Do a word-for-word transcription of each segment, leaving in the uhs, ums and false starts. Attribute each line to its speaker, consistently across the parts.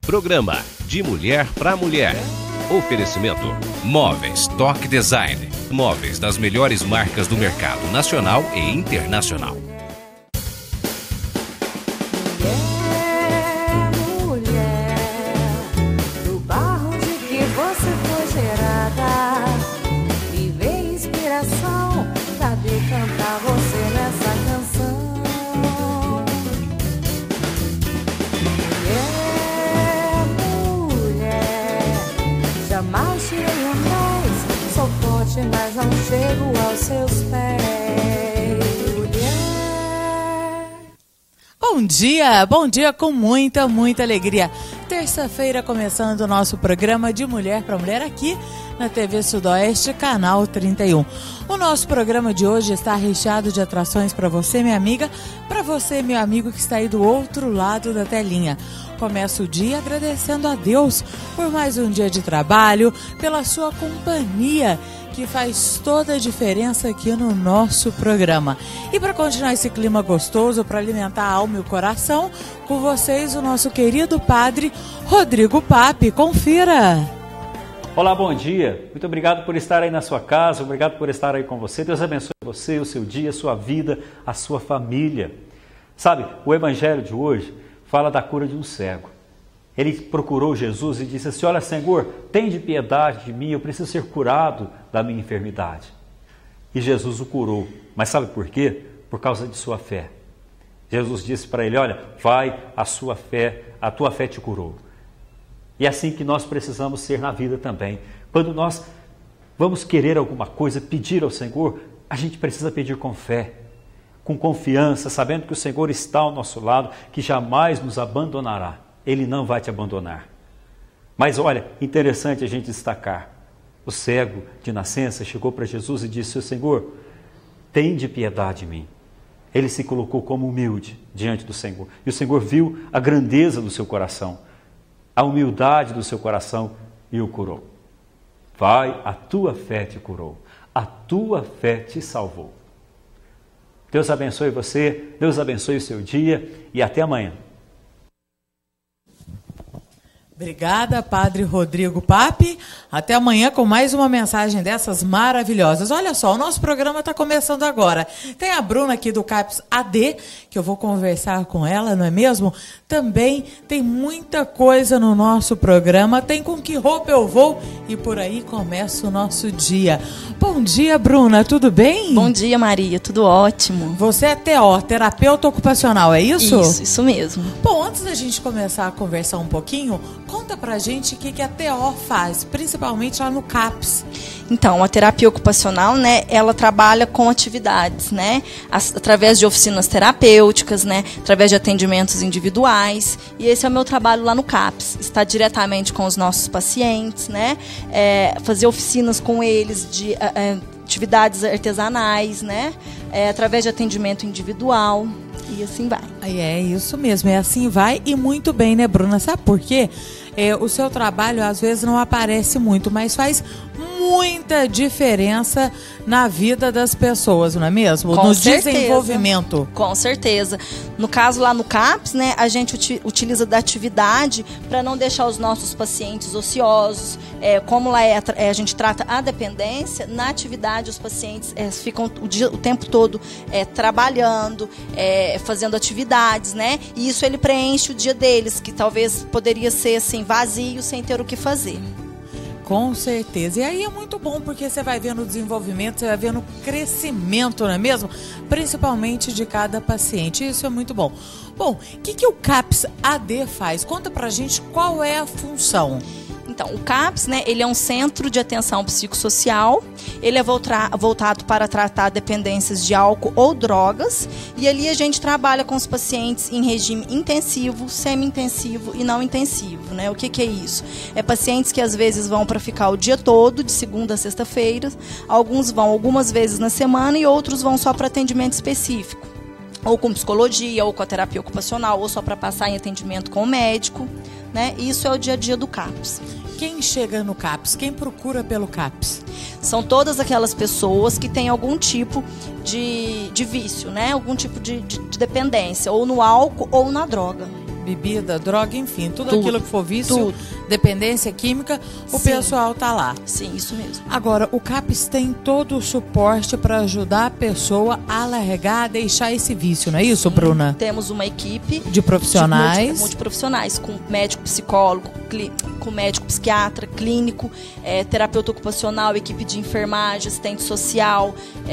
Speaker 1: Programa De Mulher para Mulher. Oferecimento Móveis Toque Design. Móveis das melhores marcas do mercado nacional e internacional.
Speaker 2: Mas não chego aos seus pés. Mulher.
Speaker 3: Bom dia, bom dia com muita, muita alegria. Terça-feira começando o nosso programa de Mulher para Mulher aqui na T V Sudoeste, canal trinta e um. O nosso programa de hoje está recheado de atrações para você, minha amiga, para você, meu amigo que está aí do outro lado da telinha. Começa o dia agradecendo a Deus por mais um dia de trabalho, pela sua companhia, que faz toda a diferença aqui no nosso programa. E para continuar esse clima gostoso, para alimentar a alma e o coração, com vocês o nosso querido padre Rodrigo Papi. Confira!
Speaker 4: Olá, bom dia. Muito obrigado por estar aí na sua casa, obrigado por estar aí com você. Deus abençoe você, o seu dia, a sua vida, a sua família. Sabe, o evangelho de hoje fala da cura de um cego. Ele procurou Jesus e disse assim: olha, Senhor, tem de piedade de mim, eu preciso ser curado da minha enfermidade. E Jesus o curou. Mas sabe por quê? Por causa de sua fé. Jesus disse para ele: olha, vai, a sua fé, a tua fé te curou. E é assim que nós precisamos ser na vida também. Quando nós vamos querer alguma coisa, pedir ao Senhor, a gente precisa pedir com fé, com confiança, sabendo que o Senhor está ao nosso lado, que jamais nos abandonará. Ele não vai te abandonar. Mas olha, interessante a gente destacar. O cego de nascença chegou para Jesus e disse: Senhor, tem de piedade de mim. Ele se colocou como humilde diante do Senhor. E o Senhor viu a grandeza do seu coração, a humildade do seu coração e o curou. Vai, a tua fé te curou. A tua fé te salvou. Deus abençoe você, Deus abençoe o seu dia e até amanhã.
Speaker 3: Obrigada, Padre Rodrigo Papi. Até amanhã com mais uma mensagem dessas maravilhosas. Olha só, o nosso programa está começando agora. Tem a Bruna aqui do CAPS A D, que eu vou conversar com ela, não é mesmo? Também tem muita coisa no nosso programa. Tem Com Que Roupa Eu Vou e por aí começa o nosso dia. Bom dia, Bruna, tudo bem?
Speaker 5: Bom dia, Maria, tudo ótimo.
Speaker 3: Você é T O, terapeuta ocupacional, é isso?
Speaker 5: Isso, isso mesmo.
Speaker 3: Bom, antes da gente começar a conversar um pouquinho, conta pra gente o que, que a T O faz, principalmente lá no CAPS.
Speaker 5: Então, a terapia ocupacional, né, ela trabalha com atividades, né, as, através de oficinas terapêuticas, né, através de atendimentos individuais, e esse é o meu trabalho lá no CAPS, estar diretamente com os nossos pacientes, né, é, fazer oficinas com eles de é, atividades artesanais, né, é, através de atendimento individual, e assim vai.
Speaker 3: É isso mesmo, é assim vai e muito bem, né, Bruna? Sabe por quê? É, o seu trabalho às vezes não aparece muito, mas faz muita diferença na vida das pessoas, não é mesmo?
Speaker 5: Com
Speaker 3: no
Speaker 5: certeza.
Speaker 3: Desenvolvimento.
Speaker 5: Com certeza. No caso lá no CAPS, né, a gente uti utiliza da atividade para não deixar os nossos pacientes ociosos. É, como lá é, é, a gente trata a dependência, na atividade os pacientes é, ficam o, dia, o tempo todo é, trabalhando, é, fazendo atividades, né? E isso ele preenche o dia deles, que talvez poderia ser assim, vazio, sem ter o que fazer.
Speaker 3: Com certeza. E aí é muito bom, porque você vai vendo o desenvolvimento, você vai vendo o crescimento, não é mesmo? Principalmente de cada paciente. Isso é muito bom. Bom, o que, que o CAPS A D faz? Conta pra gente qual é a função.
Speaker 5: Então, o CAPS, né, ele é um centro de atenção psicossocial, ele é voltado para tratar dependências de álcool ou drogas, e ali a gente trabalha com os pacientes em regime intensivo, semi-intensivo e não intensivo, né? O que, que é isso? É pacientes que às vezes vão para ficar o dia todo, de segunda a sexta-feira, alguns vão algumas vezes na semana e outros vão só para atendimento específico, ou com psicologia, ou com a terapia ocupacional, ou só para passar em atendimento com o médico, né? Isso é o dia a dia do CAPS.
Speaker 3: Quem chega no CAPS? Quem procura pelo CAPS?
Speaker 5: São todas aquelas pessoas que têm algum tipo de, de vício, né? Algum tipo de, de, de dependência, ou no álcool ou na droga.
Speaker 3: bebida, droga, enfim, tudo,
Speaker 5: Tudo,
Speaker 3: aquilo que for vício,
Speaker 5: tudo.
Speaker 3: dependência química, o
Speaker 5: Sim.
Speaker 3: pessoal tá lá.
Speaker 5: Sim, isso mesmo.
Speaker 3: Agora, o CAPS tem todo o suporte para ajudar a pessoa a largar, a deixar esse vício, não é isso, Bruna?
Speaker 5: Temos uma equipe
Speaker 3: De profissionais.
Speaker 5: de multi- multiprofissionais, com médico psicólogo, cli- com médico psiquiatra, clínico, é, terapeuta ocupacional, equipe de enfermagem, assistente social,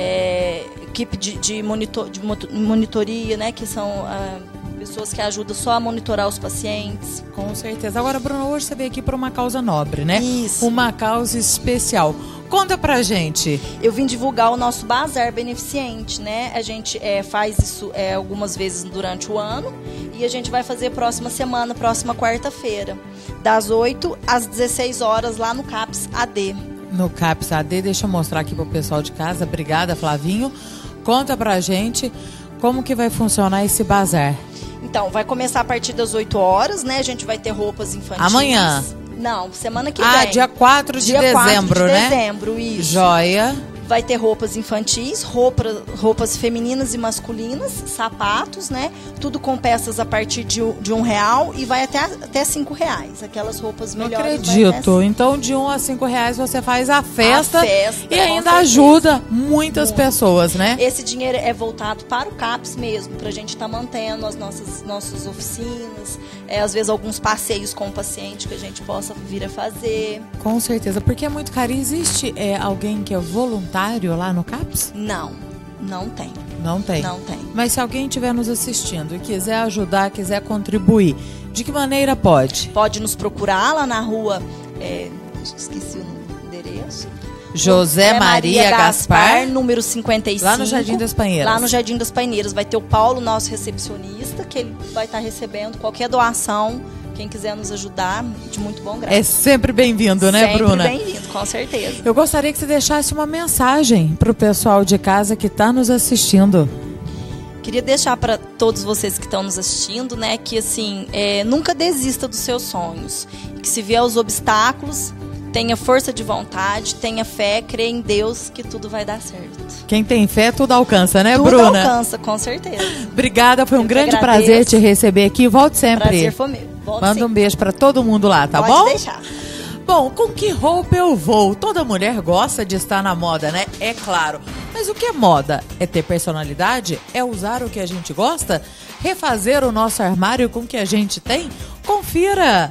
Speaker 5: é, equipe de, de, monitor, de moto- monitoria, né, que são ah, pessoas que ajudam só a monitorar os pacientes.
Speaker 3: Com certeza. Agora, Bruna, hoje você veio aqui por uma causa nobre, né?
Speaker 5: Isso.
Speaker 3: Uma causa especial. Conta pra gente.
Speaker 5: Eu vim divulgar o nosso bazar beneficente, né? A gente é, faz isso é, algumas vezes durante o ano e a gente vai fazer próxima semana, próxima quarta-feira, das oito às dezesseis horas lá no CAPS A D.
Speaker 3: No CAPS A D, deixa eu mostrar aqui pro pessoal de casa. Obrigada, Flavinho. Conta pra gente como que vai funcionar esse bazar.
Speaker 5: Então, vai começar a partir das oito horas, né? A gente vai ter roupas infantis.
Speaker 3: Amanhã?
Speaker 5: Não, semana que
Speaker 3: Ah,
Speaker 5: vem.
Speaker 3: dia quatro de
Speaker 5: Dia
Speaker 3: dezembro,
Speaker 5: quatro de
Speaker 3: né?
Speaker 5: dezembro, isso.
Speaker 3: Joia.
Speaker 5: Vai ter roupas infantis, roupa, roupas femininas e masculinas, sapatos, né? Tudo com peças a partir de, um- de um real e vai até, até cinco reais. Aquelas roupas
Speaker 3: Não
Speaker 5: melhores. vai até
Speaker 3: acredito. Então, de um a cinco reais você faz a festa,
Speaker 5: festa,
Speaker 3: e
Speaker 5: com
Speaker 3: ainda
Speaker 5: certeza.
Speaker 3: ajuda muitas
Speaker 5: Muito.
Speaker 3: pessoas, né?
Speaker 5: Esse dinheiro é voltado para o CAPS mesmo, para a gente estar mantendo as nossas, nossas oficinas, é, às vezes alguns passeios com o paciente que a gente possa vir a fazer.
Speaker 3: Com certeza, porque é muito caro. E existe é, alguém que é voluntário lá no CAPS?
Speaker 5: Não, não tem.
Speaker 3: Não tem.
Speaker 5: Não tem.
Speaker 3: Mas se alguém estiver nos assistindo e quiser ajudar, quiser contribuir, de que maneira pode?
Speaker 5: Pode nos procurar lá na rua, é, esqueci o endereço.
Speaker 3: José
Speaker 5: É
Speaker 3: Maria Gaspar,
Speaker 5: número cinquenta e cinco.
Speaker 3: lá no Jardim das Paineiras.
Speaker 5: Lá no Jardim das Paineiras. Vai ter o Paulo, nosso recepcionista, que ele vai estar recebendo qualquer doação. Quem quiser nos ajudar, de muito bom grado.
Speaker 3: É sempre bem-vindo, né,
Speaker 5: Sempre
Speaker 3: Bruna?
Speaker 5: bem-vindo, com certeza.
Speaker 3: Eu gostaria que você deixasse uma mensagem para o pessoal de casa que está nos assistindo.
Speaker 5: Queria deixar para todos vocês que estão nos assistindo, né, que assim, é, nunca desista dos seus sonhos. Que se vier os obstáculos, tenha força de vontade, tenha fé, crê em Deus que tudo vai dar certo.
Speaker 3: Quem tem fé, tudo alcança, né,
Speaker 5: Tudo
Speaker 3: Bruna?
Speaker 5: alcança, com certeza.
Speaker 3: Obrigada, foi um
Speaker 5: Eu que
Speaker 3: grande
Speaker 5: agradeço.
Speaker 3: prazer te receber aqui. Volte sempre.
Speaker 5: Prazer foi meu. Volte
Speaker 3: Manda um
Speaker 5: sempre.
Speaker 3: beijo para todo mundo lá, tá
Speaker 5: Pode
Speaker 3: bom?
Speaker 5: deixar.
Speaker 3: Bom, com que roupa eu vou? Toda mulher gosta de estar na moda, né? É claro. Mas o que é moda? É ter personalidade? É usar o que a gente gosta? Refazer o nosso armário com o que a gente tem? Confira!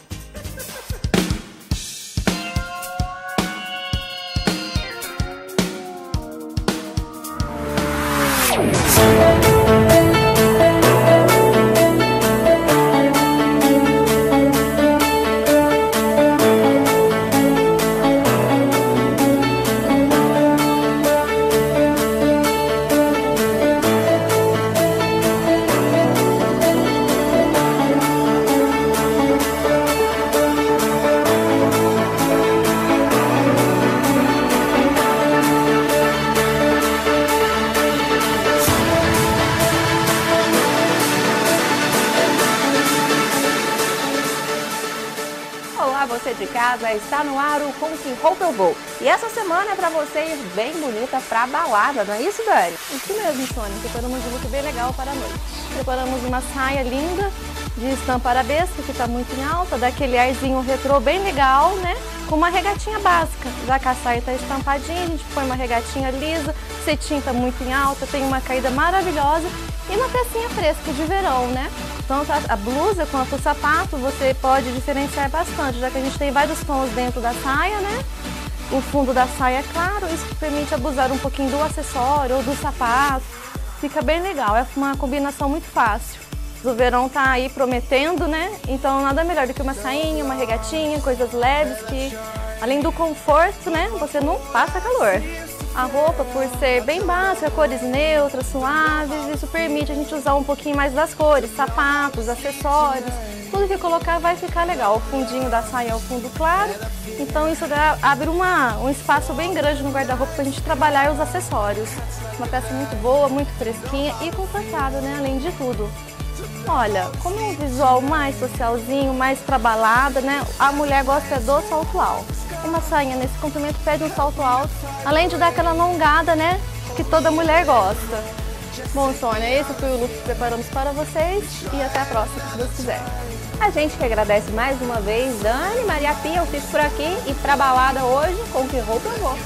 Speaker 6: Olá, você de casa, está no ar o Com Que Roupa Eu Vou. E essa semana é pra você ir bem bonita pra balada, não é isso, Dani?
Speaker 7: Isso mesmo, Sônia. Preparamos um look bem legal para a noite. Preparamos uma saia linda de estampa arabesca, que está muito em alta, daquele arzinho retrô bem legal, né? Com uma regatinha básica. Já que a saia está estampadinha, a gente põe uma regatinha lisa, cetim está muito em alta, tem uma caída maravilhosa e uma pecinha fresca de verão, né? Tanto a blusa quanto o sapato você pode diferenciar bastante, já que a gente tem vários tons dentro da saia, né? O fundo da saia é claro, isso permite abusar um pouquinho do acessório ou do sapato. Fica bem legal, é uma combinação muito fácil. O verão tá aí prometendo, né? Então nada melhor do que uma sainha, uma regatinha, coisas leves que, além do conforto, né? Você não passa calor. A roupa, por ser bem básica, cores neutras, suaves, isso permite a gente usar um pouquinho mais das cores, sapatos, acessórios, tudo que colocar vai ficar legal. O fundinho da saia é o fundo claro, então isso dá, abre uma, um espaço bem grande no guarda-roupa para a gente trabalhar os acessórios. Uma peça muito boa, muito fresquinha e confortável, né? Além de tudo. Olha, como é um visual mais socialzinho, mais pra balada, né? A mulher gosta do salto alto. Uma sainha nesse comprimento pede um salto alto, além de dar aquela alongada, né? Que toda mulher gosta. Bom, Sônia, esse foi o look que preparamos para vocês e até a próxima, se Deus quiser.
Speaker 6: A gente que agradece mais uma vez, Dani, Maria Pia, eu fico por aqui e pra balada hoje, com que roupa eu vou?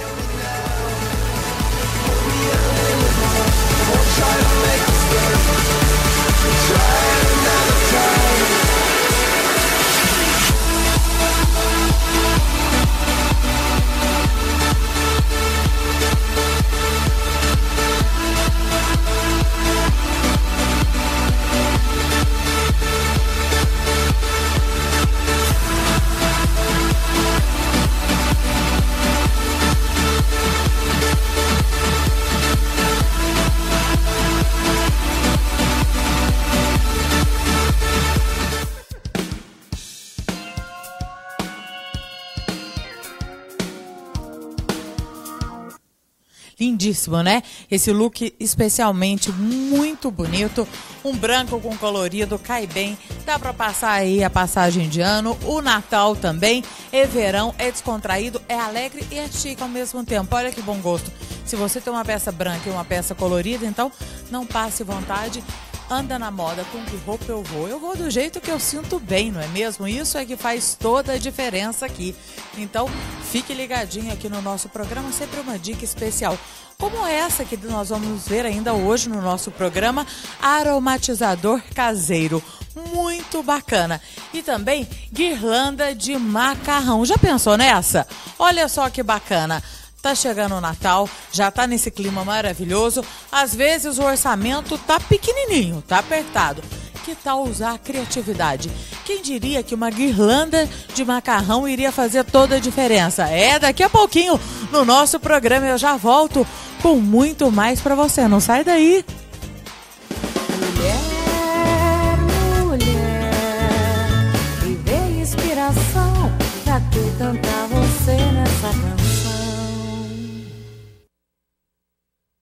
Speaker 3: Lindíssimo, né? Esse look especialmente muito bonito. Um branco com colorido, cai bem. Dá pra passar aí a passagem de ano. O Natal também. É verão, é descontraído, é alegre e é chique ao mesmo tempo. Olha que bom gosto. Se você tem uma peça branca e uma peça colorida, então não passe vontade. Anda na moda, com que roupa eu vou? Eu vou do jeito que eu sinto bem, não é mesmo? Isso é que faz toda a diferença aqui. Então, fique ligadinho aqui no nosso programa, sempre uma dica especial. Como essa que nós vamos ver ainda hoje no nosso programa, aromatizador caseiro. Muito bacana. E também guirlanda de macarrão. Já pensou nessa? Olha só que bacana. Tá chegando o Natal, já tá nesse clima maravilhoso. Às vezes o orçamento tá pequenininho, tá apertado. Que tal usar a criatividade? Quem diria que uma guirlanda de macarrão iria fazer toda a diferença? É, daqui a pouquinho no nosso programa eu já volto com muito mais pra você. Não sai daí!
Speaker 2: Mulher, mulher, viver inspiração pra tu cantar.